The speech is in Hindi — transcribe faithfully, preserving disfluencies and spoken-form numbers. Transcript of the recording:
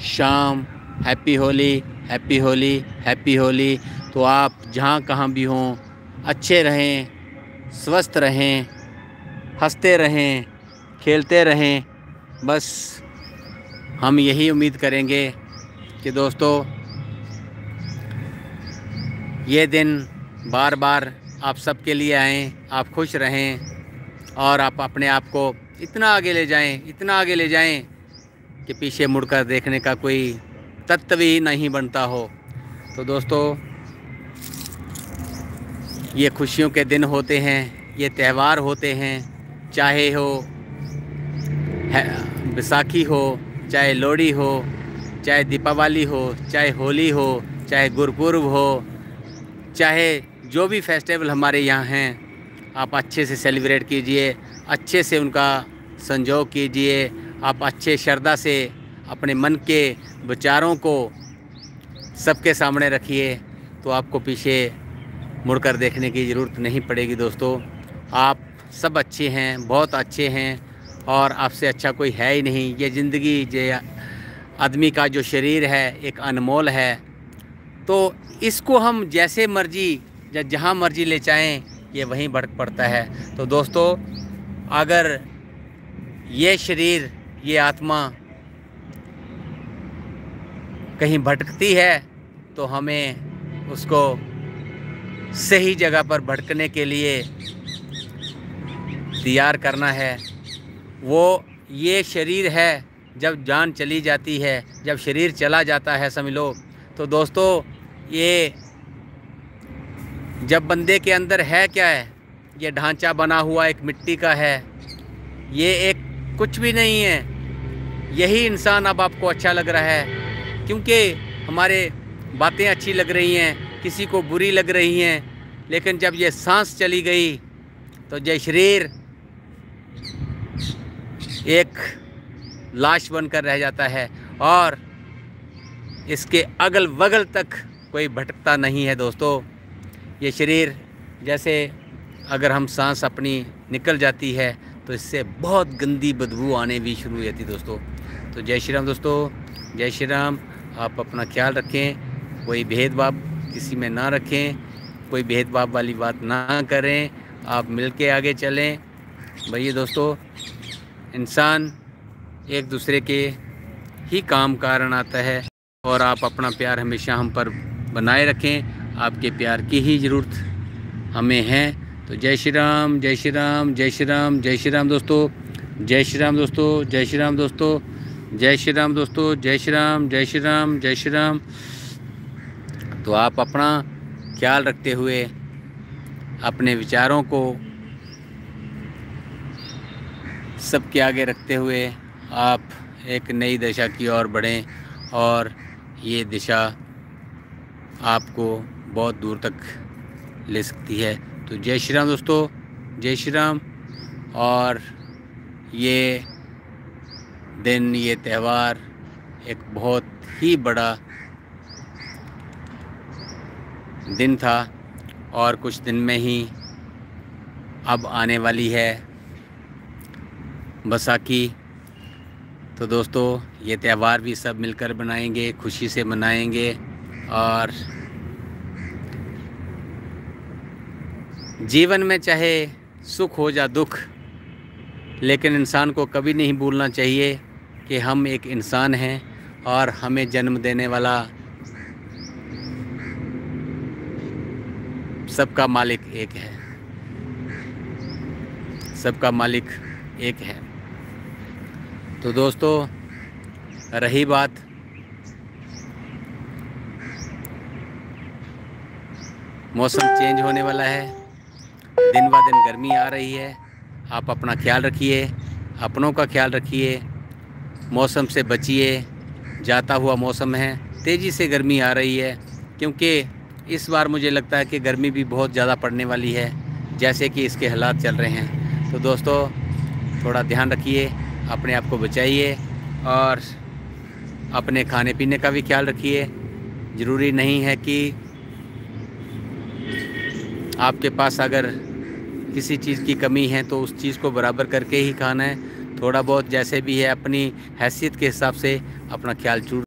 शाम happy Holi, happy Holi, happy Holi. तो आप जहाँ कहाँ भी हों अच्छे रहें, स्वस्थ रहें, हंसते रहें, खेलते रहें। बस हम यही उम्मीद करेंगे कि दोस्तों ये दिन बार बार आप सबके लिए आएँ, आप खुश रहें और आप अपने आप को इतना आगे ले जाएं, इतना आगे ले जाएं कि पीछे मुड़कर देखने का कोई तत्व ही नहीं बनता हो। तो दोस्तों ये खुशियों के दिन होते हैं, ये त्यौहार होते हैं, चाहे हो बैसाखी हो, चाहे लोहड़ी हो, चाहे दीपावली हो, चाहे होली हो, चाहे गुरपुर्ब हो, चाहे जो भी फेस्टिवल हमारे यहाँ हैं, आप अच्छे से सेलिब्रेट कीजिए, अच्छे से उनका संजोग कीजिए। आप अच्छे श्रद्धा से अपने मन के विचारों को सबके सामने रखिए, तो आपको पीछे मुड़कर देखने की ज़रूरत नहीं पड़ेगी। दोस्तों आप सब अच्छे हैं, बहुत अच्छे हैं और आपसे अच्छा कोई है ही नहीं। ये ज़िंदगी, ये आदमी का जो शरीर है एक अनमोल है, तो इसको हम जैसे मर्जी या जहाँ मर्जी ले चाहें ये वहीं भटक पड़ता है। तो दोस्तों अगर ये शरीर, ये आत्मा कहीं भटकती है तो हमें उसको सही जगह पर भटकने के लिए तैयार करना है। वो ये शरीर है, जब जान चली जाती है, जब शरीर चला जाता है समझ लो, तो दोस्तों ये जब बंदे के अंदर है क्या है, ये ढांचा बना हुआ एक मिट्टी का है, ये एक कुछ भी नहीं है। यही इंसान अब आपको अच्छा लग रहा है क्योंकि हमारे बातें अच्छी लग रही हैं, किसी को बुरी लग रही हैं, लेकिन जब ये सांस चली गई तो ये शरीर एक लाश बनकर रह जाता है और इसके अगल बगल तक कोई भटकता नहीं है। दोस्तों ये शरीर जैसे अगर हम सांस अपनी निकल जाती है तो इससे बहुत गंदी बदबू आने भी शुरू हो जाती है। दोस्तों तो जय श्री राम। दोस्तों जय श्री राम। आप अपना ख्याल रखें, कोई भेदभाव किसी में ना रखें, कोई भेदभाव वाली बात ना करें, आप मिल के आगे चलें। भैया दोस्तों इंसान एक दूसरे के ही काम कारण आता है और आप अपना प्यार हमेशा हम पर बनाए रखें, आपके प्यार की ही ज़रूरत हमें है। तो जय श्री राम, जय श्री राम, जय श्री राम, जय श्री राम दोस्तों, जय श्री राम दोस्तों, जय श्री राम दोस्तों, जय श्री राम दोस्तों, जय श्री राम, जय श्री राम, जय श्री राम। तो आप अपना ख्याल रखते हुए अपने विचारों को सबके आगे रखते हुए आप एक नई दिशा की ओर बढ़ें और ये दिशा आपको बहुत दूर तक ले सकती है। तो जय श्री राम दोस्तों, जय श्री राम। और ये दिन, ये त्यौहार एक बहुत ही बड़ा दिन था और कुछ दिन में ही अब आने वाली है बैसाखी। तो दोस्तों ये त्यौहार भी सब मिलकर मनाएंगे, खुशी से मनाएंगे और जीवन में चाहे सुख हो या दुख, लेकिन इंसान को कभी नहीं भूलना चाहिए कि हम एक इंसान हैं और हमें जन्म देने वाला सबका मालिक एक है, सबका मालिक एक है। तो दोस्तों रही बात मौसम चेंज होने वाला है, दिन ब दिन गर्मी आ रही है, आप अपना ख्याल रखिए, अपनों का ख्याल रखिए, मौसम से बचिए। जाता हुआ मौसम है, तेज़ी से गर्मी आ रही है क्योंकि इस बार मुझे लगता है कि गर्मी भी बहुत ज़्यादा पड़ने वाली है जैसे कि इसके हालात चल रहे हैं। तो दोस्तों थोड़ा ध्यान रखिए, अपने आप को बचाइए और अपने खाने पीने का भी ख्याल रखिए। ज़रूरी नहीं है कि आपके पास अगर किसी चीज़ की कमी है तो उस चीज़ को बराबर करके ही खाना है। थोड़ा बहुत जैसे भी है अपनी हैसियत के हिसाब से अपना ख्याल जरूर